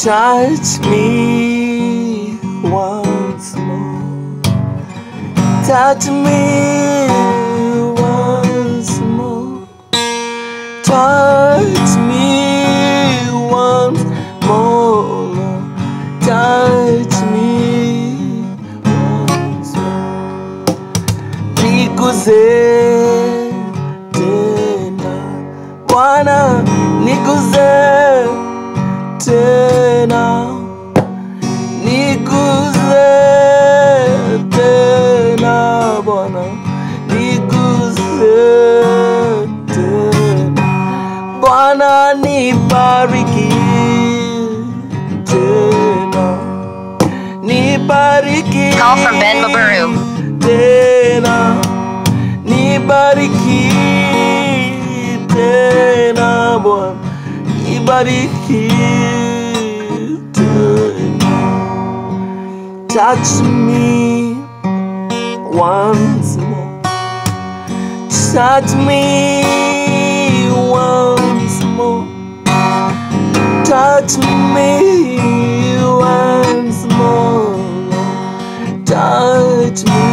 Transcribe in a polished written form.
Touch me once more. Touch me once more. Touch me once more. Touch me once more. Niguze tena Bwana, niguze tena, niguze tena Bwana, niguze tena Bwana, nibariki tena, nibariki Call from Ben Maburu. tena, nibariki tena Bwana, nibariki tena. Touch me once more. Touch me once more. Touch me once more. Touch me